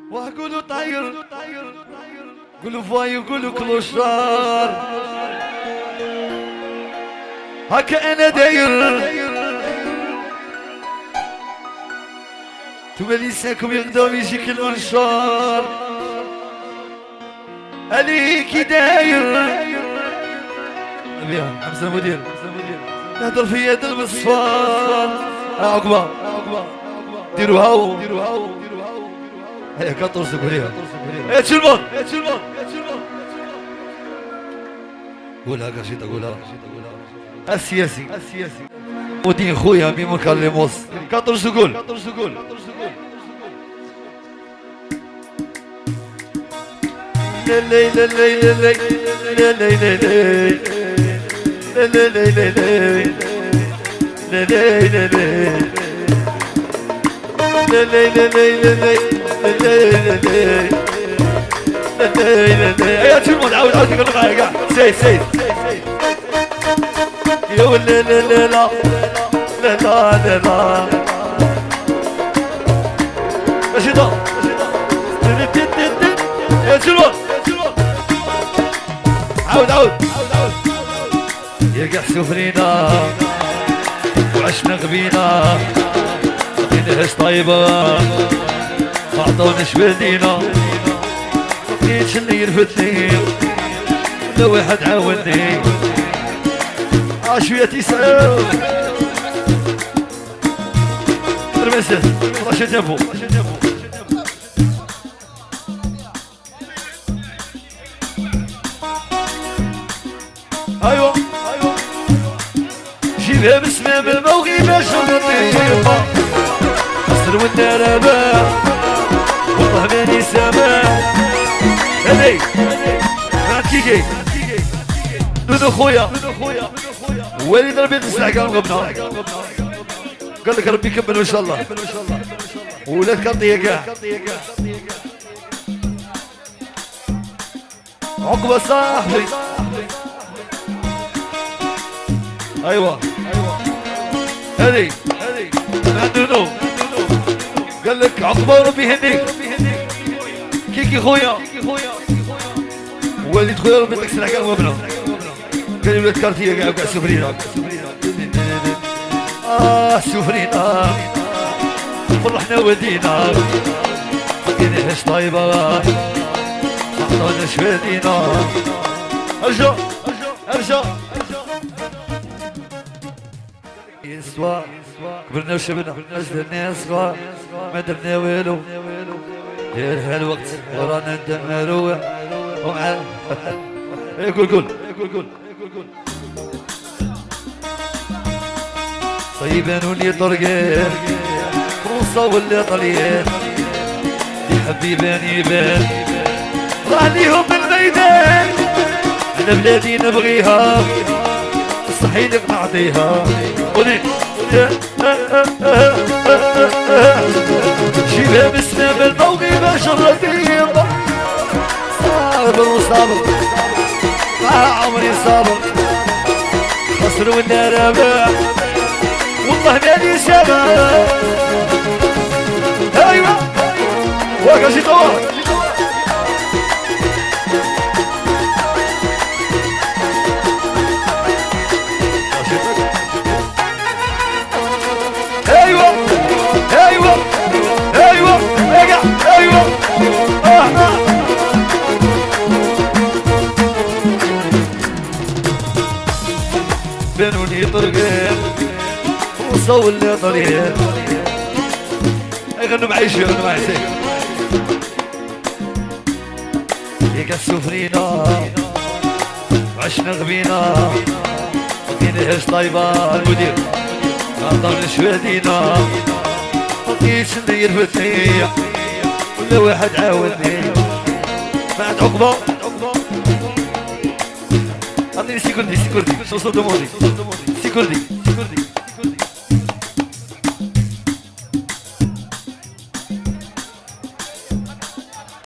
وقولوا طاير قولوا فاي قولوا كلوشار هكا انا داير توما لسانكم يقدر يجيك المنشار عليكي داير بيها حمزة المدير نهضر في يد المصفار عقبة ديروا هاو هيا كطرسوا عليها يا تشلمون قولها قشيطة قولها السياسي ودين خويا ميمون كارليموس كطرسوا قول لا لا لا لا لا لا لا لا لا لا لا لا يا تشمون عاود تقول معايا كاع سيد يا ولا لا لا لا لا لا لا ماشي دا يا تشمون عاود يا كاع سفرينا وعشنا غبينا مدينة طيبة ما عطوناش بالدينا مبقيتش اللي يرفدني ولا واحد عاوني شوية تيسان ترمسه رشا جابو ايوه جيبها بسمة بالموغيبة شرطيبة قصر والدربة والله ماني سامع هذي عاد كيكي دودو خويا وليد ربي تسلع كان غبنا قال لك ربي يكمل ان شاء الله ولاد كارطية كاع عقبة صاحبي ايوه هذي عندنا قال لك عقبة ربي يهديك كيكي خويا وليد خويا ربي يطلق سلع كان غبنا قال لي ولاد كارطية كاع سفرينا سفرينا فرحنا ودينا مدينة طيبة ما عطوناش والدينا ارجع يسوى كبرنا وشبنا ازدرنا صغار ما درنا والو دير هالوقت ورانا ندمرو ومع قول صيبان واللي طرقان فرنسا واللي طليان دي حبيبان يبان راه ليهم بالميدان انا بلادي نبغيها مستحيل نعطيها قولي جيبها بسمة بالموغيبة شرطيبة صابر عمري صابر قصر والنرابة والله مالي شباب ايوه واقع شي طوال ايوه واقع ايوه بنوني طرقان وصول لي طريق يغنوا معي شي هيك السفرينا وعشنا غبينا مدينة طيبة المدير عطانا شوادينا مبقيتش اللي يرفدني ولا واحد عاوني بعد عقبة عطيني سيكوردي شو صوت مودي سيكوردي